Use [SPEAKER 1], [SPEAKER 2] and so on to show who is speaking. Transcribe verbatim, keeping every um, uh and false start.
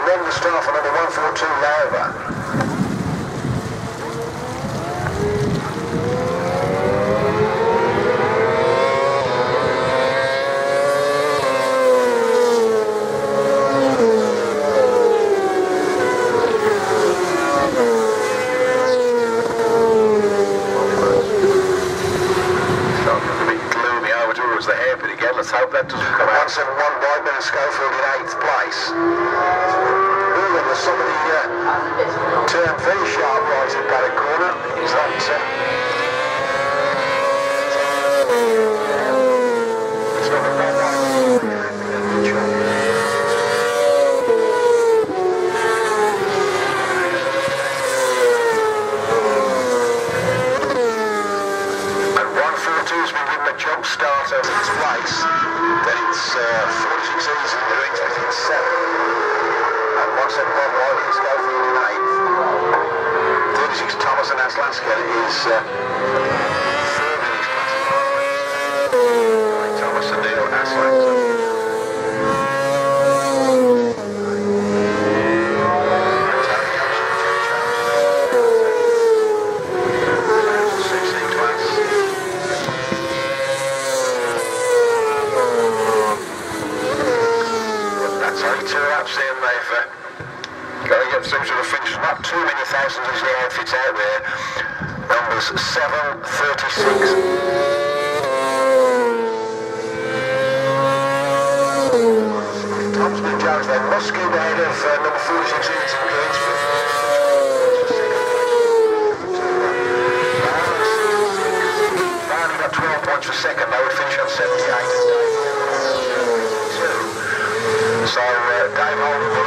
[SPEAKER 1] run the start for number one four two Lava. Let's hope that doesn't come out. one seven one Whiteman and Schofield in eighth place. Ooh, and there's somebody uh, turned very sharp right in Paddock Corner. Is that... Uh, it's not a bad one. Jump start over its place, then it's uh, forty-six easy doings within seven, and one seven one White is Schofield in eighth, thirty-six Thomas and Aslanska is uh, third in his class. Thomas and Neil Aslanska. Seems to have finished not too many thousands as the outfits out there. Numbers seven, thirty-six. Thompson and Jones, they must keep ahead of uh, number forty-six Eaton Greensmith. Barney got twelve points for second, they would finish on seventy-eight. So uh, Dave Holden